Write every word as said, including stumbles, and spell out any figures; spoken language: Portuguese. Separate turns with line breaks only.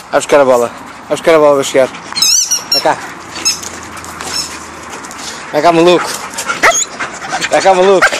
Vai buscar a bola. Vai buscar a bola, vai chegar. Vai cá. Vai cá, maluco. Vai cá, maluco.